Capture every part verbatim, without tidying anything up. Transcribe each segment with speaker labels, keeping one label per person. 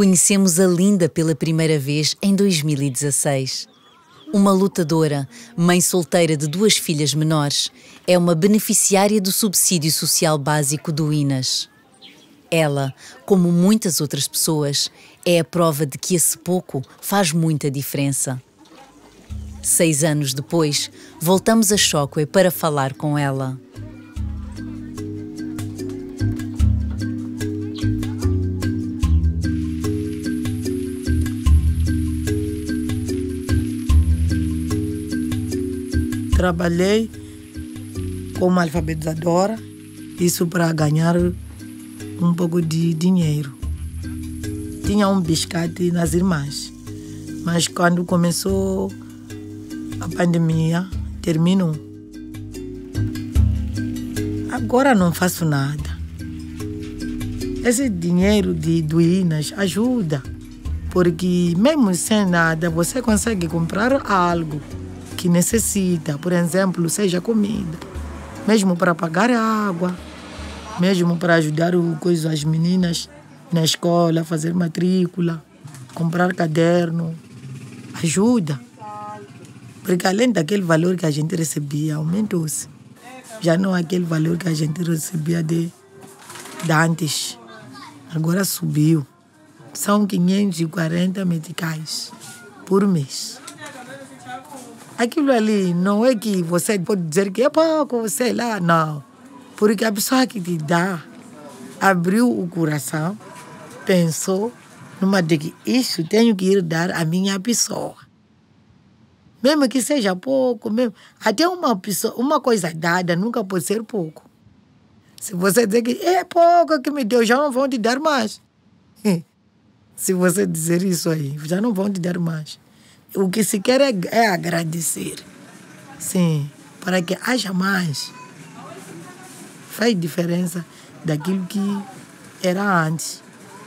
Speaker 1: Conhecemos a Linda pela primeira vez em dois mil e dezasseis. Uma lutadora, mãe solteira de duas filhas menores, é uma beneficiária do subsídio social básico do INAS. Ela, como muitas outras pessoas, é a prova de que esse pouco faz muita diferença. Seis anos depois, voltamos a Chokwe para falar com ela.
Speaker 2: Trabalhei como alfabetizadora, isso para ganhar um pouco de dinheiro. Tinha um biscate nas irmãs, mas quando começou a pandemia, terminou. Agora não faço nada. Esse dinheiro de, do INAS ajuda, porque mesmo sem nada você consegue comprar algo que necessita, por exemplo, seja comida, mesmo para pagar a água, mesmo para ajudar o, coisa, as meninas na escola, fazer matrícula, comprar caderno, ajuda. Porque além daquele valor que a gente recebia, aumentou-se. Já não é aquele valor que a gente recebia de, de antes. Agora subiu. São quinhentos e quarenta meticais por mês. Aquilo ali não é que você pode dizer que é pouco, sei lá, não. Porque a pessoa que te dá abriu o coração, pensou numa de que isso tenho que ir dar à minha pessoa. Mesmo que seja pouco, mesmo, até uma, pessoa, uma coisa dada nunca pode ser pouco. Se você dizer que é pouco que me deu, já não vão te dar mais. Se você dizer isso aí, já não vão te dar mais. O que se quer é, é agradecer. Sim, para que haja mais. Faz diferença daquilo que era antes.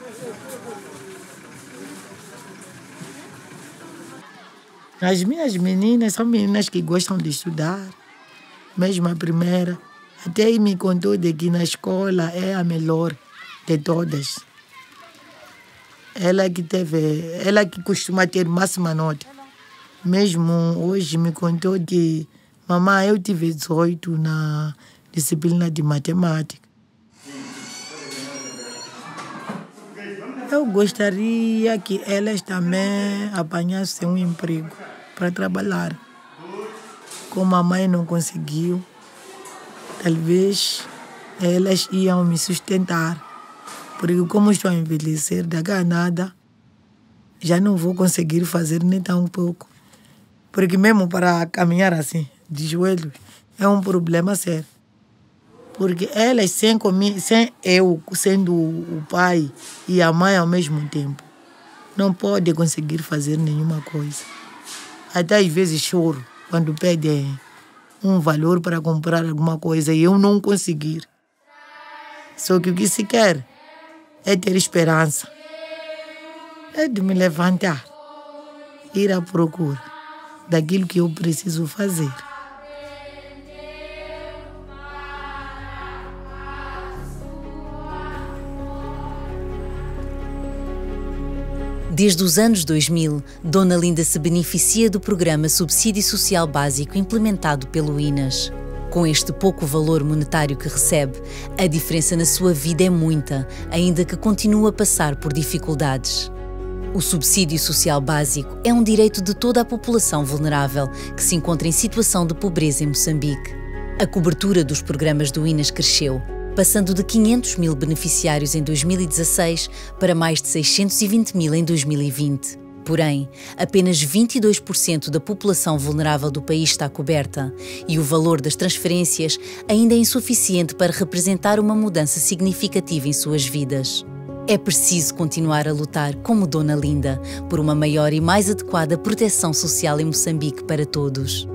Speaker 2: As minhas meninas são meninas que gostam de estudar. Mesmo a primeira, até me contou de que na escola é a melhor de todas. Ela que teve, ela que costuma ter máxima nota. Mesmo hoje me contou que, mamãe, eu tive dezoito na disciplina de matemática. Eu gostaria que elas também apanhassem um emprego para trabalhar. Como a mãe não conseguiu, talvez elas iam me sustentar. Porque como estou a envelhecer, daqui a nada, já não vou conseguir fazer nem tão pouco. Porque mesmo para caminhar assim, de joelhos, é um problema sério. Porque elas, sem, comi sem eu, sendo o pai e a mãe ao mesmo tempo, não podem conseguir fazer nenhuma coisa. Até às vezes choro quando pedem um valor para comprar alguma coisa e eu não conseguir. Só que o que se quer é ter esperança. É de me levantar, ir à procura daquilo que eu preciso fazer.
Speaker 1: Desde os anos dois mil, Dona Linda se beneficia do programa Subsídio Social Básico implementado pelo INAS. Com este pouco valor monetário que recebe, a diferença na sua vida é muita, ainda que continue a passar por dificuldades. O subsídio social básico é um direito de toda a população vulnerável que se encontra em situação de pobreza em Moçambique. A cobertura dos programas do INAS cresceu, passando de quinhentos mil beneficiários em dois mil e dezasseis para mais de seiscentos e vinte mil em dois mil e vinte. Porém, apenas vinte e dois por cento da população vulnerável do país está coberta e o valor das transferências ainda é insuficiente para representar uma mudança significativa em suas vidas. É preciso continuar a lutar, como Dona Linda, por uma maior e mais adequada proteção social em Moçambique para todos.